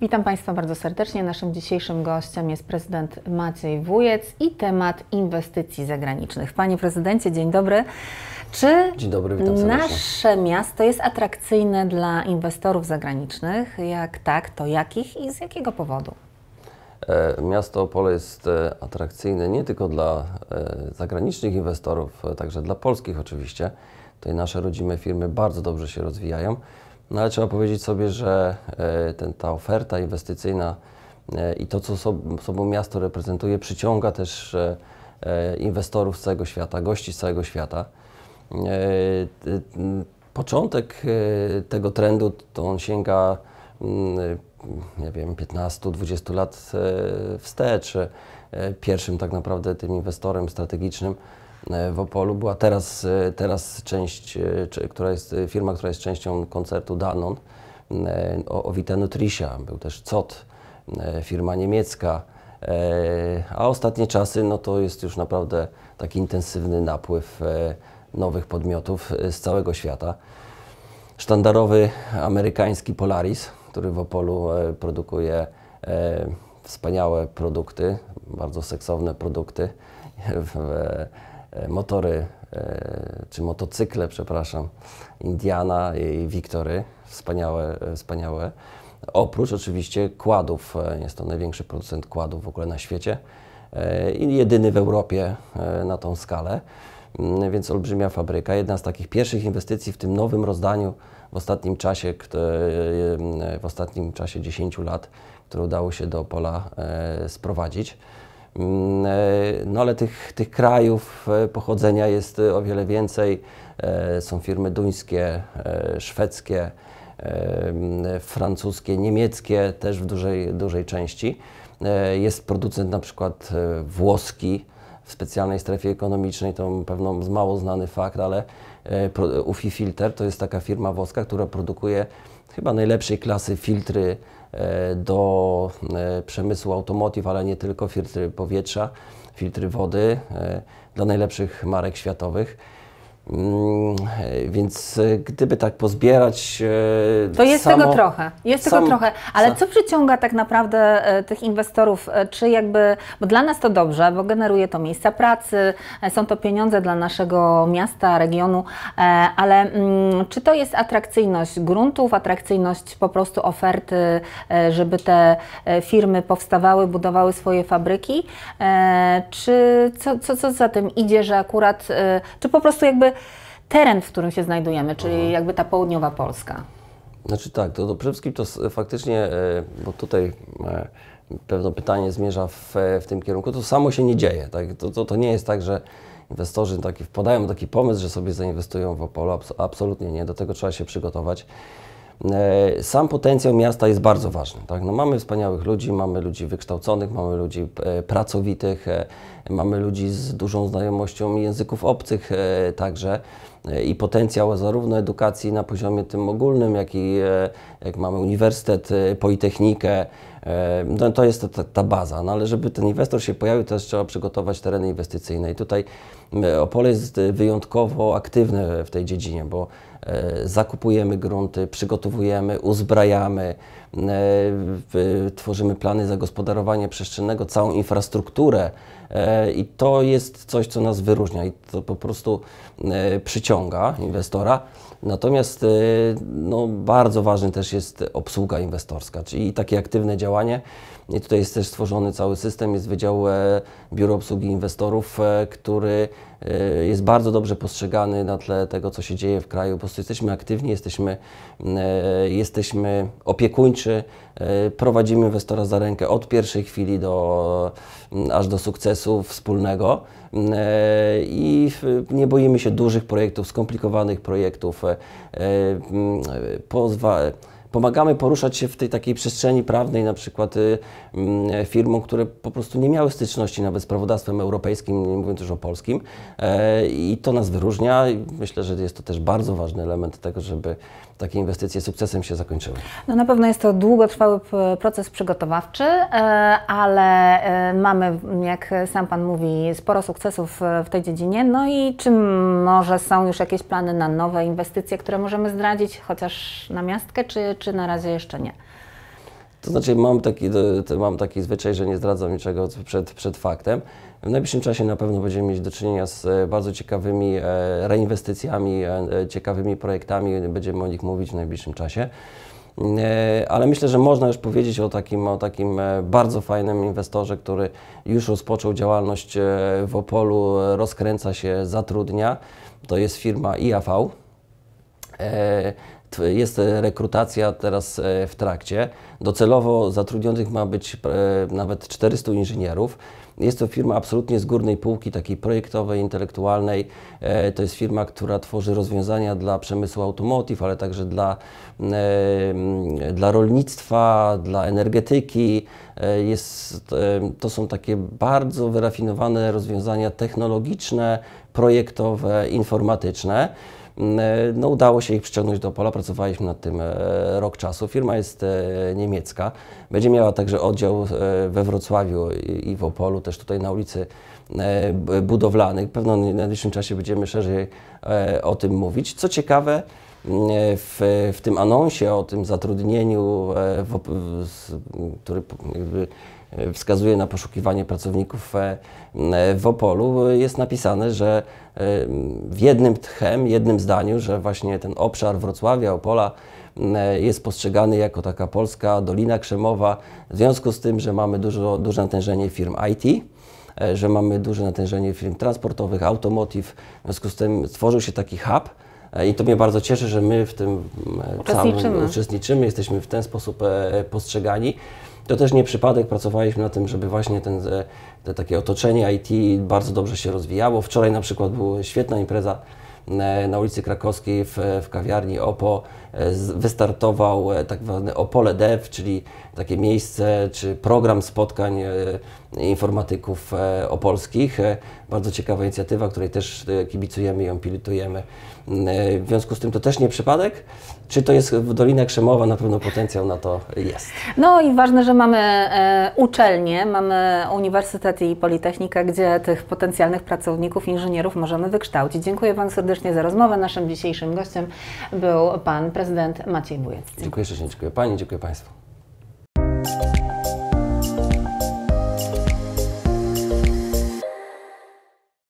Witam Państwa bardzo serdecznie. Naszym dzisiejszym gościem jest prezydent Maciej Wujec i temat inwestycji zagranicznych. Panie prezydencie, dzień dobry. Czy Dzień dobry, witam serdecznie. Nasze miasto jest atrakcyjne dla inwestorów zagranicznych? Jak tak, to jakich i z jakiego powodu? Miasto Opole jest atrakcyjne nie tylko dla zagranicznych inwestorów, także dla polskich oczywiście. Tutaj nasze rodzime firmy bardzo dobrze się rozwijają. No ale trzeba powiedzieć sobie, że ta oferta inwestycyjna i to, co sobą miasto reprezentuje, przyciąga też inwestorów z całego świata, gości z całego świata. Początek tego trendu to on sięga, nie wiem, 15-20 lat wstecz. Pierwszym tak naprawdę tym inwestorem strategicznym w Opolu była teraz firma, która jest częścią koncertu Danone, Ovita Nutricia, był też COT, firma niemiecka, a ostatnie czasy no to jest już naprawdę taki intensywny napływ nowych podmiotów z całego świata. Sztandarowy amerykański Polaris, który w Opolu produkuje wspaniałe produkty, bardzo seksowne produkty, motory, czy motocykle, przepraszam, Indiana i Victory, wspaniałe. Oprócz oczywiście kładów, jest to największy producent kładów w ogóle na świecie i jedyny w Europie na tą skalę, więc olbrzymia fabryka. Jedna z takich pierwszych inwestycji w tym nowym rozdaniu w ostatnim czasie 10 lat, które udało się do Opola sprowadzić. No ale tych krajów pochodzenia jest o wiele więcej. Są firmy duńskie, szwedzkie, francuskie, niemieckie też w dużej części. Jest producent na przykład włoski w specjalnej strefie ekonomicznej, to pewno mało znany fakt, ale UFI Filter to jest taka firma włoska, która produkuje chyba najlepszej klasy filtry do przemysłu automotive, ale nie tylko, filtry powietrza, filtry wody dla najlepszych marek światowych. Więc gdyby tak pozbierać... To jest tego trochę, ale co przyciąga tak naprawdę tych inwestorów? Czy jakby, bo dla nas to dobrze, bo generuje to miejsca pracy, są to pieniądze dla naszego miasta, regionu, ale czy to jest atrakcyjność gruntów, atrakcyjność po prostu oferty, żeby te firmy powstawały, budowały swoje fabryki? Czy co za tym idzie, że akurat, czy po prostu jakby teren, w którym się znajdujemy, czyli jakby ta południowa Polska? Znaczy tak, to przede wszystkim to faktycznie, bo tutaj pewne pytanie zmierza w tym kierunku, to samo się nie dzieje. Tak? To nie jest tak, że inwestorzy wpadają taki pomysł, że sobie zainwestują w Opolu. Absolutnie nie, do tego trzeba się przygotować. Sam potencjał miasta jest bardzo ważny. Tak? No mamy wspaniałych ludzi, mamy ludzi wykształconych, mamy ludzi pracowitych, mamy ludzi z dużą znajomością języków obcych także i potencjał zarówno edukacji na poziomie tym ogólnym, jak mamy uniwersytet, politechnikę. No, to jest ta baza, no, ale żeby ten inwestor się pojawił, też trzeba przygotować tereny inwestycyjne i tutaj Opole jest wyjątkowo aktywne w tej dziedzinie, bo zakupujemy grunty, przygotowujemy, uzbrajamy, tworzymy plany zagospodarowania przestrzennego, całą infrastrukturę i to jest coś, co nas wyróżnia i to po prostu przyciąga inwestora. Natomiast no, bardzo ważny też jest obsługa inwestorska, czyli takie aktywne działanie. I tutaj jest też stworzony cały system, jest Wydział Biuro Obsługi Inwestorów, który jest bardzo dobrze postrzegany na tle tego, co się dzieje w kraju. Po prostu jesteśmy aktywni, jesteśmy opiekuńczy, prowadzimy inwestora za rękę od pierwszej chwili aż do sukcesu wspólnego i nie boimy się dużych projektów, skomplikowanych projektów. Pomagamy poruszać się w tej takiej przestrzeni prawnej, na przykład firmom, które po prostu nie miały styczności nawet z prawodawstwem europejskim, nie mówiąc już o polskim. I to nas wyróżnia i myślę, że jest to też bardzo ważny element tego, żeby takie inwestycje sukcesem się zakończyły. No na pewno jest to długotrwały proces przygotowawczy, ale mamy, jak sam Pan mówi, sporo sukcesów w tej dziedzinie. No i czy może są już jakieś plany na nowe inwestycje, które możemy zdradzić, chociaż na miastkę, czy na razie jeszcze nie? To znaczy mam taki zwyczaj, że nie zdradzam niczego przed faktem. W najbliższym czasie na pewno będziemy mieć do czynienia z bardzo ciekawymi reinwestycjami, ciekawymi projektami, będziemy o nich mówić w najbliższym czasie. Ale myślę, że można już powiedzieć o takim bardzo fajnym inwestorze, który już rozpoczął działalność w Opolu, rozkręca się, zatrudnia. To jest firma IAV. Jest rekrutacja teraz w trakcie. Docelowo zatrudnionych ma być nawet 400 inżynierów. Jest to firma absolutnie z górnej półki, takiej projektowej, intelektualnej. To jest firma, która tworzy rozwiązania dla przemysłu automotive, ale także dla rolnictwa, dla energetyki. To są takie bardzo wyrafinowane rozwiązania technologiczne, projektowe, informatyczne. No, udało się ich przyciągnąć do Opola, pracowaliśmy nad tym rok czasu. Firma jest niemiecka, będzie miała także oddział we Wrocławiu i w Opolu, też tutaj na ulicy Budowlanych. Pewno w najbliższym czasie będziemy szerzej o tym mówić. Co ciekawe, w tym anonsie o tym zatrudnieniu, który jakby wskazuje na poszukiwanie pracowników w Opolu, jest napisane, że w jednym zdaniu, że właśnie ten obszar Wrocławia, Opola jest postrzegany jako taka polska Dolina Krzemowa, w związku z tym, że mamy duże natężenie firm IT, że mamy duże natężenie firm transportowych, automotive, w związku z tym stworzył się taki hub. I to mnie bardzo cieszy, że my w tym uczestniczymy, jesteśmy w ten sposób postrzegani. To też nie przypadek, pracowaliśmy na tym, żeby właśnie takie otoczenie IT bardzo dobrze się rozwijało. Wczoraj na przykład była świetna impreza na ulicy Krakowskiej w kawiarni OPO. Wystartował tak zwany Opole Dev, czyli takie miejsce czy program spotkań informatyków opolskich. Bardzo ciekawa inicjatywa, której też kibicujemy i ją pilotujemy. W związku z tym to też nie przypadek. Czy to jest Dolina Krzemowa? Na pewno potencjał na to jest. No i ważne, że mamy uczelnie, mamy uniwersytety i politechnikę, gdzie tych potencjalnych pracowników, inżynierów możemy wykształcić. Dziękuję Panu serdecznie za rozmowę. Naszym dzisiejszym gościem był Pan Prezydent Maciej Bujec. Dziękuję ślicznie, dziękuję Pani, dziękuję Państwu.